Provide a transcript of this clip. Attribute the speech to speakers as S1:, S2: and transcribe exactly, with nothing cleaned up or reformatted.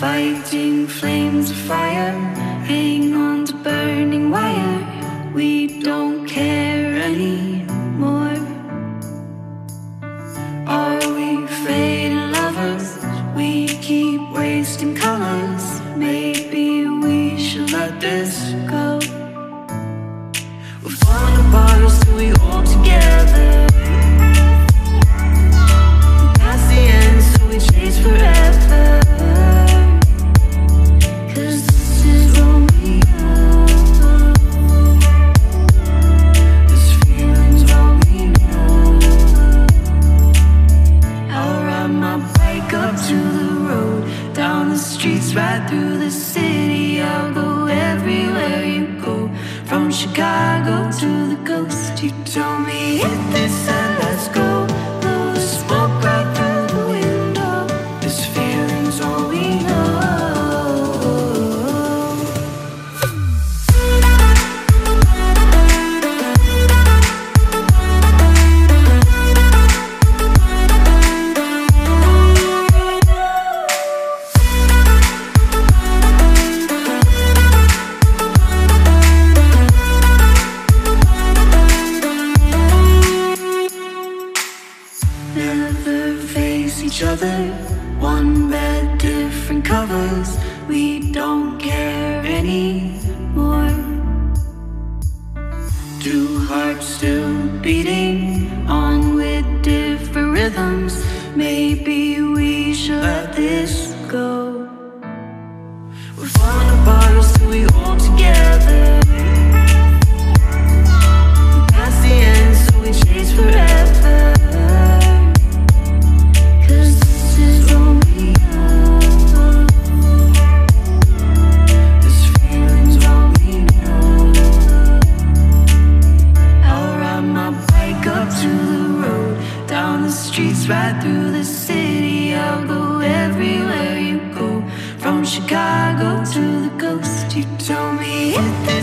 S1: fighting flames of fire, hang on to burning wire. We don't care anymore. Are we faded lovers? We keep wasting colors. Maybe we should let this go. We're falling apart, so we all together. Past the end, so we chase forever. Cause this is what we are. This feeling's all we know. I'll ride my bike up to the road, down the streets, right through the city. I'll go everywhere you go, from Chicago to the coast. You told me hit this and let's go. Blow the smoke right through the window. This feeling's all we know. Never face each other, one bed, different covers. We don't care anymore. Two hearts still beating on with different rhythms. Maybe we should let this go. We're falling apart, so we all together. Past the end, so we chase forever. Streets right through the city. I'll go everywhere you go, from Chicago to the coast. You told me hit this